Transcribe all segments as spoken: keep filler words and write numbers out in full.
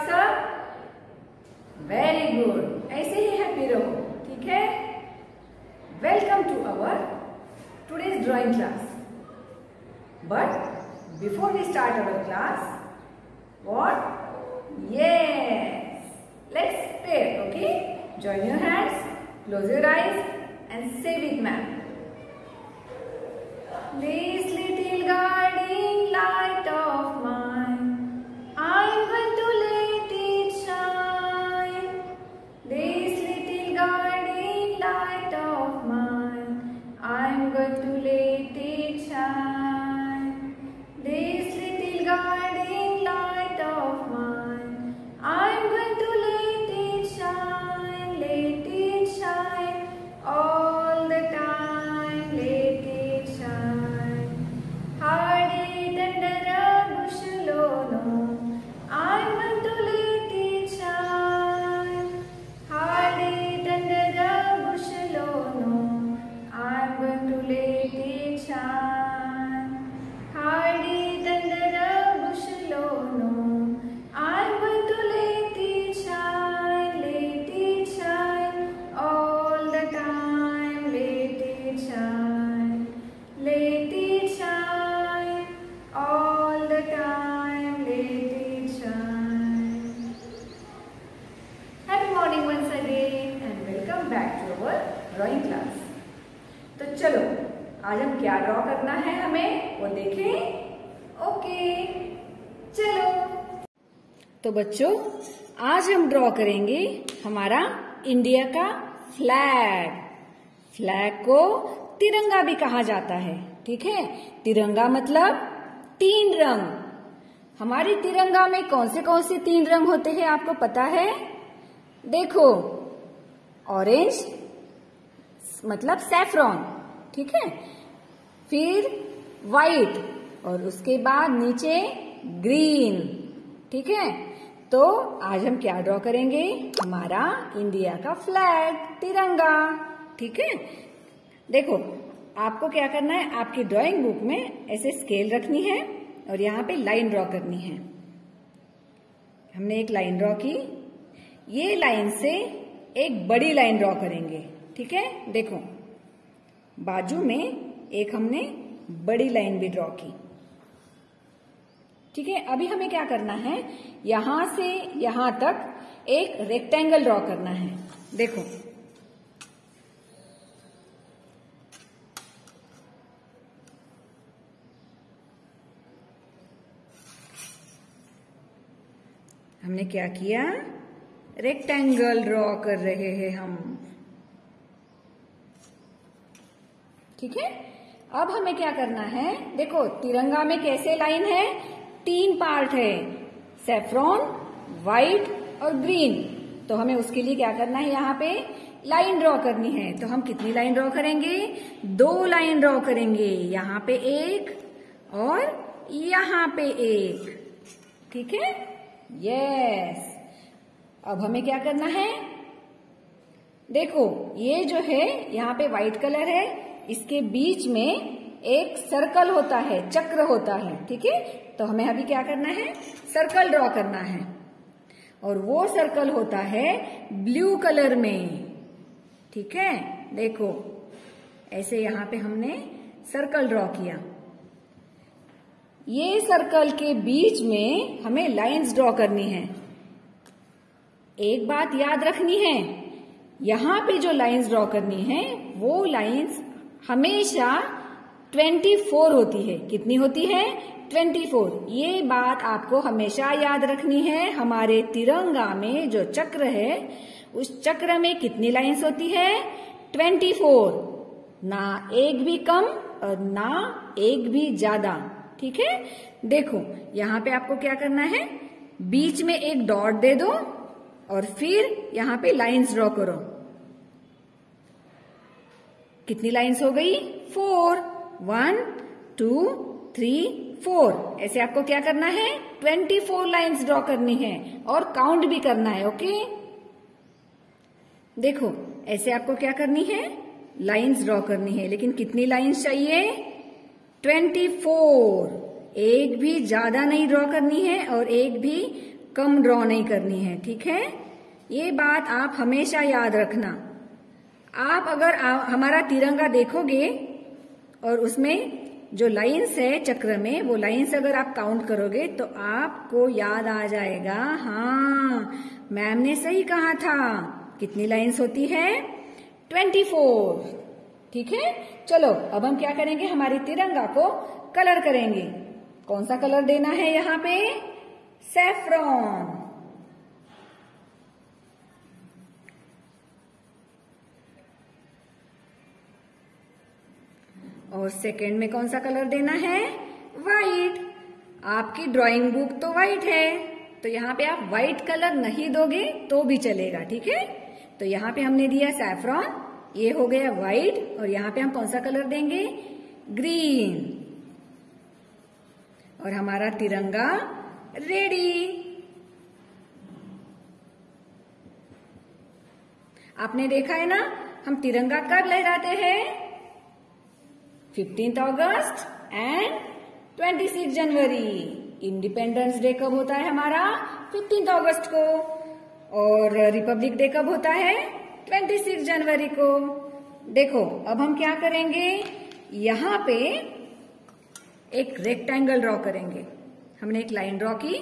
इसका? Very good, ऐसे ही happy रहो, ठीक है। Welcome to our today's drawing class. But before we start our class, what? Yes, let's play, okay? Join your hands, close your eyes and say with me. This little guiding light of mine, I'm going to let it shine. This little guiding light of mine, I'm going to let it shine. This little guiding light of mine, I'm going to let it shine, let it shine, all the time, let it shine. Hide it under a bushel, oh no, I'm going to let it shine. Hide it under a bushel, oh no, I'm going to let it shine. Hide it under a bushel, oh no, I'm going to let it shine, let it shine, all the time, let it shine, let it shine, all the time, let it shine. Happy morning once again and welcome back to our drawing class. तो चलो आज हम क्या draw करना है हमें वो देखें। ओके चलो। तो बच्चों आज हम ड्रॉ करेंगे हमारा इंडिया का फ्लैग। फ्लैग को तिरंगा भी कहा जाता है, ठीक है। तिरंगा मतलब तीन रंग। हमारी तिरंगा में कौन से कौन से तीन रंग होते हैं आपको पता है? देखो, ऑरेंज मतलब सैफरॉन, ठीक है, फिर व्हाइट और उसके बाद नीचे ग्रीन, ठीक है। तो आज हम क्या ड्रॉ करेंगे? हमारा इंडिया का फ्लैग, तिरंगा, ठीक है। देखो आपको क्या करना है, आपकी ड्राइंग बुक में ऐसे स्केल रखनी है और यहाँ पे लाइन ड्रॉ करनी है। हमने एक लाइन ड्रॉ की, ये लाइन से एक बड़ी लाइन ड्रॉ करेंगे, ठीक है। देखो बाजू में एक हमने बड़ी लाइन भी ड्रॉ की, ठीक है। अभी हमें क्या करना है, यहां से यहां तक एक रेक्टेंगल ड्रॉ करना है। देखो हमने क्या किया, रेक्टेंगल ड्रॉ कर रहे हैं हम, ठीक है। अब हमें क्या करना है, देखो तिरंगा में कैसे लाइन है, तीन पार्ट है, सैफ्रॉन, व्हाइट और ग्रीन। तो हमें उसके लिए क्या करना है, यहाँ पे लाइन ड्रॉ करनी है। तो हम कितनी लाइन ड्रॉ करेंगे? दो लाइन ड्रॉ करेंगे, यहाँ पे एक और यहाँ पे एक, ठीक है। यस, अब हमें क्या करना है, देखो ये जो है यहाँ पे व्हाइट कलर है, इसके बीच में एक सर्कल होता है, चक्र होता है, ठीक है। तो हमें अभी क्या करना है, सर्कल ड्रॉ करना है और वो सर्कल होता है ब्लू कलर में, ठीक है। देखो ऐसे यहाँ पे हमने सर्कल ड्रॉ किया, ये सर्कल के बीच में हमें लाइंस ड्रॉ करनी है। एक बात याद रखनी है, यहाँ पे जो लाइंस ड्रॉ करनी है वो लाइंस हमेशा चौबीस होती है। कितनी होती है? चौबीस। ये बात आपको हमेशा याद रखनी है। हमारे तिरंगा में जो चक्र है उस चक्र में कितनी लाइंस होती है? चौबीस, ना एक भी कम और ना एक भी ज्यादा, ठीक है। देखो यहाँ पे आपको क्या करना है, बीच में एक डॉट दे दो और फिर यहाँ पे लाइंस ड्रॉ करो। कितनी लाइंस हो गई? Four. One two three four, ऐसे आपको क्या करना है, चौबीस लाइंस ड्रॉ करनी है और काउंट भी करना है, ओके। देखो ऐसे आपको क्या करनी है, लाइंस ड्रॉ करनी है, लेकिन कितनी लाइंस चाहिए? चौबीस। एक भी ज्यादा नहीं ड्रॉ करनी है और एक भी कम ड्रॉ नहीं करनी है, ठीक है। ये बात आप हमेशा याद रखना। आप अगर आ, हमारा तिरंगा देखोगे और उसमें जो लाइंस है चक्र में, वो लाइंस अगर आप काउंट करोगे तो आपको याद आ जाएगा, हाँ मैम ने सही कहा था। कितनी लाइंस होती है? ट्वेंटी फोर, ठीक है। चलो अब हम क्या करेंगे, हमारी तिरंगा को कलर करेंगे। कौन सा कलर देना है यहाँ पे? सैफ्रॉन। और सेकेंड में कौन सा कलर देना है? व्हाइट। आपकी ड्राइंग बुक तो व्हाइट है, तो यहाँ पे आप व्हाइट कलर नहीं दोगे तो भी चलेगा, ठीक है। तो यहाँ पे हमने दिया सैफ्रॉन, ये हो गया व्हाइट, और यहाँ पे हम कौन सा कलर देंगे? ग्रीन। और हमारा तिरंगा रेडी। आपने देखा है ना, हम तिरंगा कब लहराते हैं? Fifteenth August and twenty six January. Independence Day कब होता है हमारा? फिफ्टींथ अगस्त को। और रिपब्लिक डे कब होता है? ट्वेंटी सिक्स जनवरी को। देखो अब हम क्या करेंगे, यहाँ पे एक रेक्टेंगल ड्रॉ करेंगे। हमने एक लाइन ड्रॉ की,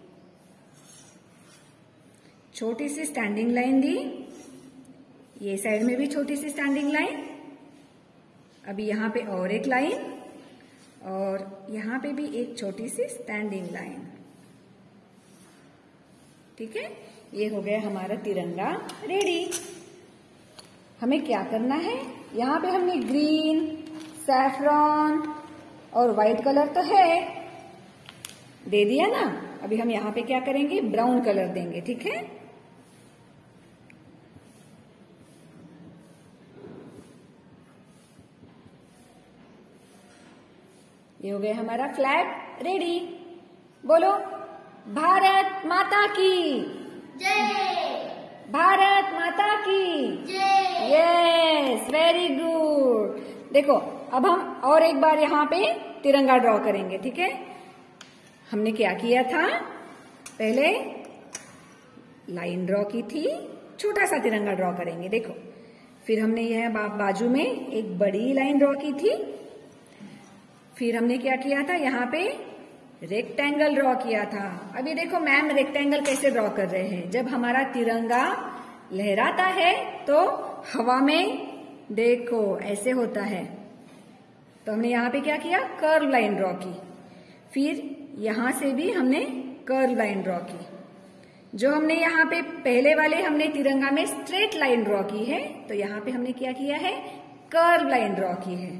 छोटी सी स्टैंडिंग लाइन दी, ये साइड में भी छोटी सी स्टैंडिंग लाइन, अभी यहाँ पे और एक लाइन, और यहाँ पे भी एक छोटी सी स्टैंडिंग लाइन, ठीक है। ये हो गया हमारा तिरंगा रेडी। हमें क्या करना है, यहाँ पे हमने ग्रीन, सैफ्रॉन और व्हाइट कलर तो है, दे दिया ना। अभी हम यहाँ पे क्या करेंगे, ब्राउन कलर देंगे, ठीक है। ये हो गया हमारा फ्लैग रेडी। बोलो भारत माता की जय। भारत माता की जय। Yes, very good. देखो अब हम और एक बार यहाँ पे तिरंगा ड्रॉ करेंगे, ठीक है। हमने क्या किया था, पहले लाइन ड्रॉ की थी, छोटा सा तिरंगा ड्रॉ करेंगे, देखो। फिर हमने यह बा, बाजू में एक बड़ी लाइन ड्रॉ की थी। फिर हमने क्या किया था, यहाँ पे रेक्टेंगल ड्रॉ किया था। अभी देखो मैम रेक्टेंगल कैसे ड्रॉ कर रहे हैं। जब हमारा तिरंगा लहराता है तो हवा में देखो ऐसे होता है, तो हमने यहाँ पे क्या किया, कर्व लाइन ड्रॉ की। फिर यहाँ से भी हमने कर्व लाइन ड्रॉ की। जो हमने यहाँ पे पहले वाले हमने तिरंगा में स्ट्रेट लाइन ड्रॉ की है, तो यहाँ पे हमने क्या किया है, कर्व लाइन ड्रॉ की है।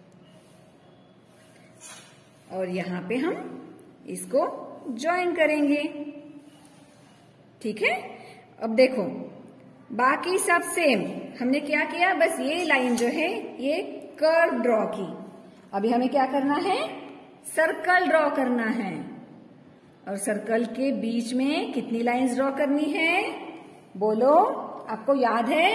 और यहाँ पे हम इसको ज्वाइन करेंगे, ठीक है। अब देखो बाकी सब सेम, हमने क्या किया, बस ये लाइन जो है ये कर्व ड्रॉ की। अभी हमें क्या करना है, सर्कल ड्रॉ करना है। और सर्कल के बीच में कितनी लाइंस ड्रॉ करनी है, बोलो, आपको याद है?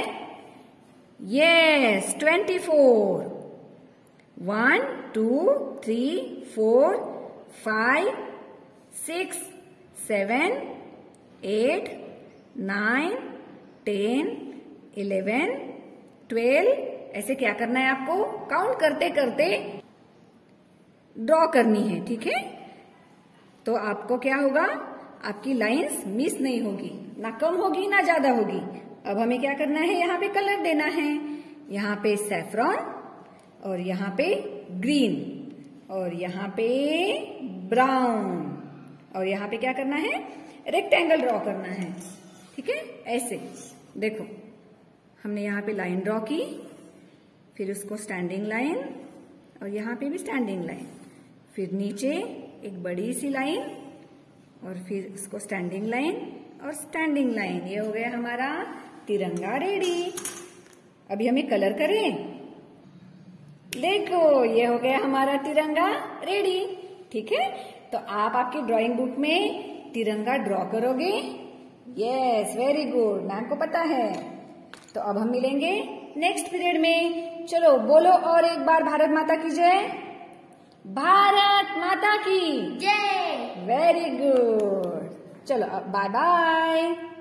Yes, twenty four. One two three four five six seven eight nine ten eleven twelve, ऐसे क्या करना है आपको, काउंट करते करते ड्रॉ करनी है, ठीक है। तो आपको क्या होगा, आपकी लाइंस मिस नहीं होगी, ना कम होगी ना ज्यादा होगी। अब हमें क्या करना है, यहाँ पे कलर देना है। यहाँ पे सैफ्रॉन, और यहाँ पे ग्रीन, और यहाँ पे ब्राउन, और यहाँ पे क्या करना है, रेक्टेंगल ड्रॉ करना है, ठीक है। ऐसे देखो हमने यहाँ पे लाइन ड्रॉ की, फिर उसको स्टैंडिंग लाइन, और यहाँ पे भी स्टैंडिंग लाइन, फिर नीचे एक बड़ी सी लाइन, और फिर उसको स्टैंडिंग लाइन और स्टैंडिंग लाइन। ये हो गया हमारा तिरंगा रेडी। अभी हमें कलर करें, देखो ये हो गया हमारा तिरंगा रेडी, ठीक है। तो आप आपकी ड्राइंग बुक में तिरंगा ड्रॉ करोगे। यस, वेरी गुड, मैम को पता है। तो अब हम मिलेंगे नेक्स्ट पीरियड में। चलो बोलो और एक बार भारत माता की जय। भारत माता की जय। Very good. चलो अब बाय बाय।